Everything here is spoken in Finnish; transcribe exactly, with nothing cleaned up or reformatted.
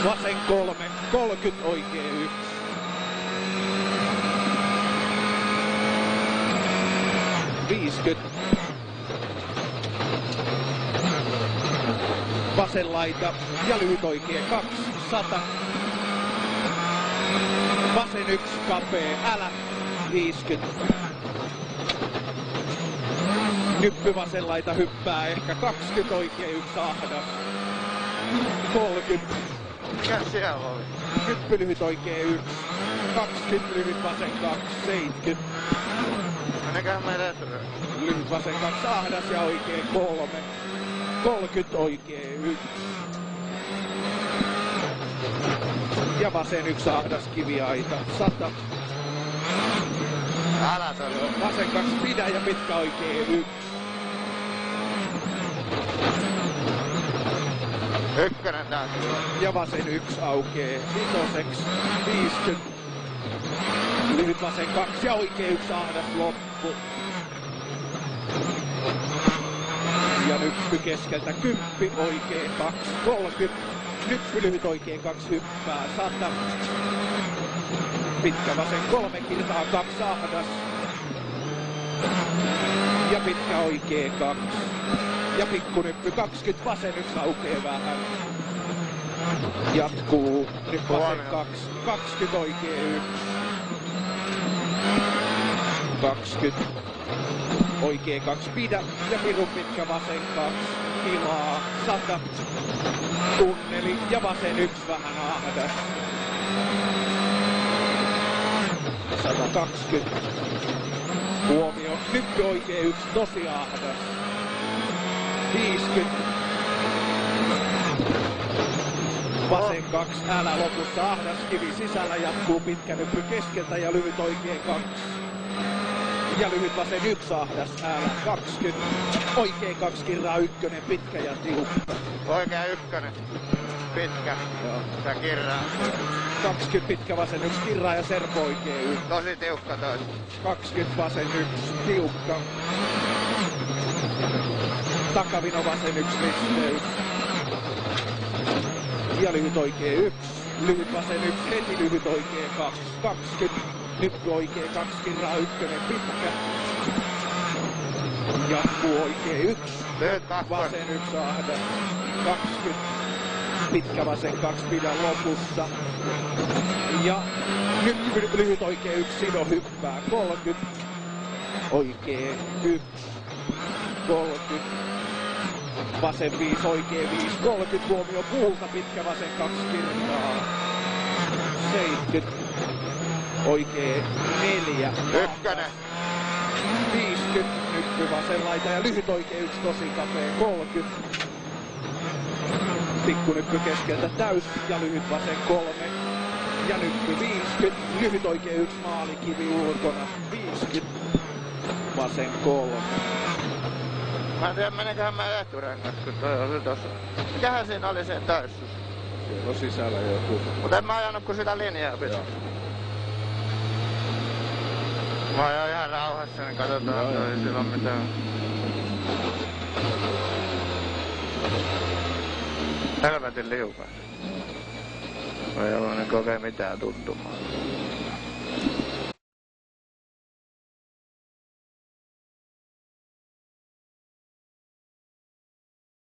Vasen kolme, kolmekymmentä oikee yksi. viisikymmentä. Vasen laita ja lyhyt oikee kaksi, sata. Vasen yksi, kapee, älä, viisikymmentä. Nyppy vasen laita hyppää ehkä kaksikymmentä oikee yksi ahdas. kolmekymmentä. Mikä siellä oli? Nyppy lyhyt oikee yksi. kaksikymmentä lyhyt vasen kaksi, seitsemänkymmentä. Meneköhän meidän etuun? Lyhyt vasen kaksi ahdas ja oikee kolme. kolmekymmentä oikee yksi. Ja vasen yksi ahdas kiviaita, sata. Älä todella. Vasen kaksi pidä ja pitkä oikee yksi. Ykkönen täytyy. Ja vasen yksi aukee vitoseks, viisikymmentä. Lyhyt vasen kaksi ja oikee yksi ahdas loppu. Ja nyppy keskeltä kymppi, oikee kaksi, kolmekymmentä. Nyppy lyhyt oikee kaksi hyppää, sata. Pitkä vasen kolme kiltaa kaksi ahdas. Ja pitkä oikee kaksi. Ja pikkunyppy kaksikymmentä, vasen yksi aukee vähän. Jatkuu, nyt vasen kaksi, kaksikymmentä oikee yksi. kaksikymmentä. Oikee kaksi pidä ja pirun pitkä vasen kaksi. Tilaa, sata. Tunneli ja vasen yksi vähän ahdas. sata kaksikymmentä. Huomio, nyppy oikee yksi tosi ahdas. viisikymmentä. Vasen kaksi, älä lopussa ahdas, kivi sisällä, jatkuu pitkä nyppy keskeltä ja lyhyt oikee kaksi. Ja lyhyt vasen yksi ahdas, älä kaksikymmentä. Oikee kaksi kirraa ykkönen, pitkä ja tiukka. Oikea ykkönen. Pitkä. Joo. Ja kirraa. kaksikymmentä pitkä vasen yksi kirraa ja serpo oikee yksi. Tosi tiukka toi. kaksikymmentä vasen yksi, tiukka. Takavino vasen yksi, risteys. Ja lyhyt oikee yksi. Lyhyt vasen yksi, heti lyhyt oikee kaksi. kaksikymmentä. Nyppy oikee kaksi kirraa ykkönen, pitkä. Jatkuu oikee yksi. Lyhyt kakkonen. Vasen yksi ahdas. kaksikymmentä. Pitkä vasen kaksi pidä lopussa. Ja nyppy lyhyt oikee yksi, sido hyppää. kolmekymmentä. Oikee yksi. kolmekymmentä. Vasen viisi, oikee viisi. kolmekymmentä huomio puulta, pitkä vasen kaksi kirraa. seitsemänkymmentä. Oikee neljä. Ykkönen. viisikymmentä. Nyppy vasen laita ja lyhyt oikee yksi tosi kapea. kolmekymmentä. Pikkunyppy keskeltä täys ja lyhyt vasen kolme. Ja nyppy viisikymmentä. Lyhyt oikee yksi maalikivi ulkona. viisikymmentä. Vasen kolme. Mä en tiedä meneköhän mä eturengas, kun toi oli tossa. Mikähän siinä oli se täyssus? Siellä on sisällä joku. Mut en mä ajanut kun sitä linjaa pitää. Mä ajan ihan rauhassa, niin katsotaan, että ei sillä mitään. Helvetin liukas. Ei ollut niin kokea mitään tuntumaa.